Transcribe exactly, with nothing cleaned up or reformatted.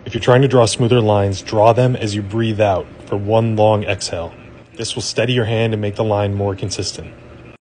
If you're trying to draw smoother lines, draw them as you breathe out for one long exhale. This will steady your hand and make the line more consistent.